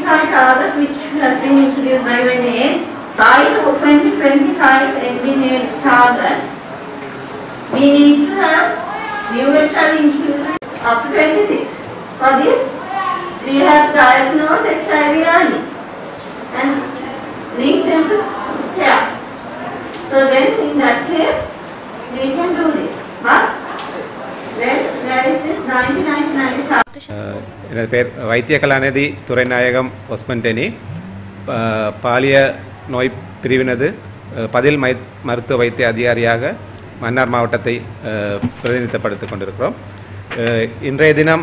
2025 target which has been introduced by UNAIDS, by the 2025 NBNAIDS target, we need to have new HIV insurance up to 26. For this, we have diagnosed HIV early and link them to care. So then, in that case, we can do this. But then there is this 1999 எனது பேர் வைத்திய கலாநிதி துரைநாயகம் ஒஸ்மன்டெனி. பாலிய நோய் பிரிவினது பதில் மருத்துவ வைத்திய அதிகாரியாக மன்னார் மாவட்டத்தை பிரதிநிதித்துவப்படுத்திக் கொண்டிருக்கிறோம். இன்றைய தினம்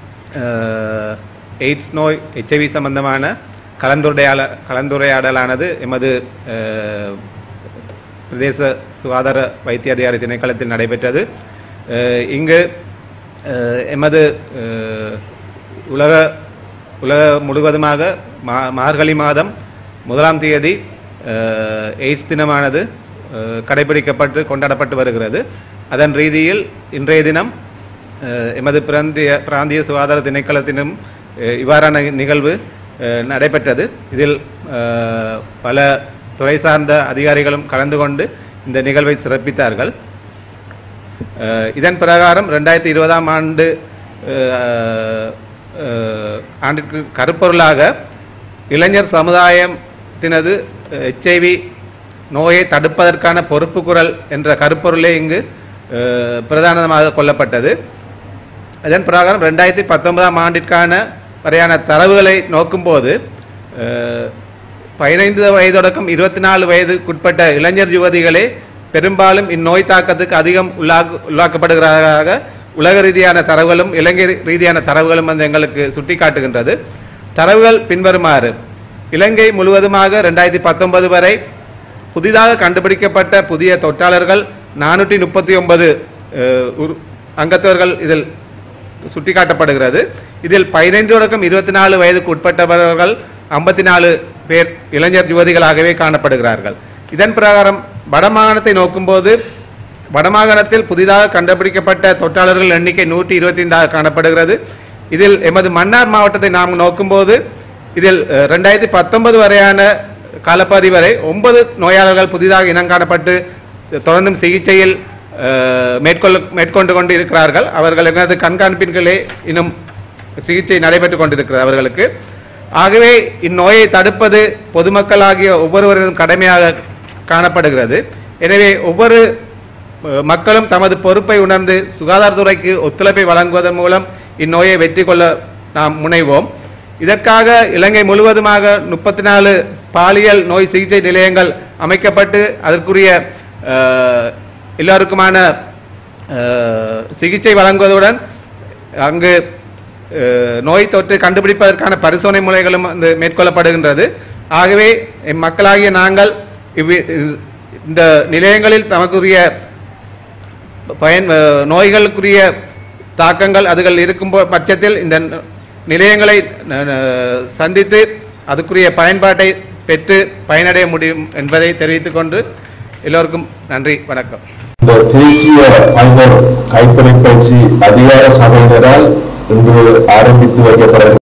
எய்ட்ஸ் நோய் HIV சம்பந்தமான கலந்துரையாடலானது எமது பிரதேச சுகாதார வைத்திய அதிகாரி திணைக்களத்தில் நடைபெற்றது. இங்கு எமது உலக முழுவதுமாக மார்கழி மாதம் 1ஆம் தேதி எய்ட்ஸ் தினமானது கடைபிடிக்கப்பட்டு கொண்டாடப்பட்டு வருகிறது. அதன் ரீதியில் இன்றைய தினம் எமது பிராந்திய சுகாதார திணைக்களத்திலும் இவ்வாறான நிகழ்வு நடைபெற்றது. இதில் பல துறை சார்ந்த அதிகாரிகளும் கலந்து கொண்டு இந்த நிகழ்வை சிறப்பித்தார்கள். இதன் பிரகாரம் 2020ஆம் ஆண்டிற்கு கருப்பொருளாக இளைஞர் சமுதாயத்தினது HIV நோயை தடுப்பதற்கான பொறுப்பு குரல் என்ற கருப்பொருளே இங்கு பிரதானமாக கொள்ளப்பட்டது. இதன் பிரகாரம் 2019ஆம் ஆண்டிற்கான வரையான தரவுகளை நோக்கும்போது 15 வயது தொடக்கம் 24 வயதுக்குட்பட்ட இளைஞர் யுவதிகளே பெரும்பாலும் இந்நோய் தாக்கத்துக்கு அதிகம் உள்ளாக்கப்படுகிறார்கள். உலக ரீதியான தரவுகளும் இலங்கை ரீதியான தரவுகளும் வந்து எங்களுக்கு சுட்டிக்காட்டுகின்றது. தரவுகள் பின்வருமாறு: இலங்கை முழுவதுமாக 2019 வரை புதிதாக கண்டுபிடிக்கப்பட்ட புதிய தொற்றாளர்கள் 439 அங்கத்தவர்கள் இதில் சுட்டிக்காட்டப்படுகிறது. இதில் 15 தொடக்கம் 24 வயதுக்கு உட்பட்டவர்கள் 54 பேர் இளைஞர் யுவதிகளாகவே காணப்படுகிறார்கள். இதன் பிரகாரம் வடமாகாணத்தை நோக்கும்போது வடமாகாணத்தில் புதிதாக கண்டுபிடிக்கப்பட்ட தொற்றாளர்கள் எண்ணிக்கை 125 காணப்படுகிறது. இதில் எமது மன்னார் மாவட்டத்தை நாம் நோக்கும்போது இதில் 2019 வரையான காலப்பகுதி வரை 9 நோயாளர்கள் புதிதாக இனம் காணப்பட்டு தொடர்ந்தும் சிகிச்சையில் மேற்கொண்டு கொண்டு இருக்கிறார்கள். அவர்களது கண்காணிப்பின்களே இன்னும் சிகிச்சை நடைபெற்றுக் கொண்டிருக்கிறது அவர்களுக்கு. ஆகவே இந்நோயை தடுப்பது பொதுமக்களாகிய ஒவ்வொருவரும் கடமையாக காணப்படுகிறது. எனவே ஒவ்வொரு மக்களும் தமது பொறுப்பை உணர்ந்து சுகாதாரத்துறைக்கு ஒத்துழைப்பை வழங்குவதன் மூலம் இந்நோயை வெற்றி கொள்ள நாம் முனைவோம். இதற்காக இலங்கை முழுவதுமாக 34 பாலியல் நோய் சிகிச்சை நிலையங்கள் அமைக்கப்பட்டு அதற்குரிய எல்லோருக்குமான சிகிச்சை வழங்குவதுடன் அங்கு நோய் தொற்று கண்டுபிடிப்பதற்கான பரிசோதனை முறைகளும் மேற்கொள்ளப்படுகின்றது. ஆகவே மக்களாகிய நாங்கள் இந்த நிலையங்களில் தமக்குரிய நோய்களுக்குரிய தாக்கங்கள் அதுகள் இருக்கும் பட்சத்தில் இந்த நிலையங்களை சந்தித்து அதுக்குரிய பயன்பாட்டை பெற்று பயனடைய முடியும் என்பதை தெரிவித்துக் கொண்டு எல்லோருக்கும் நன்றி, வணக்கம். இந்த தேசிய பைனர் கைத்தொலைபேசி அதிகார சபையினரால் இன்று ஆரம்பித்து வைக்கப்பட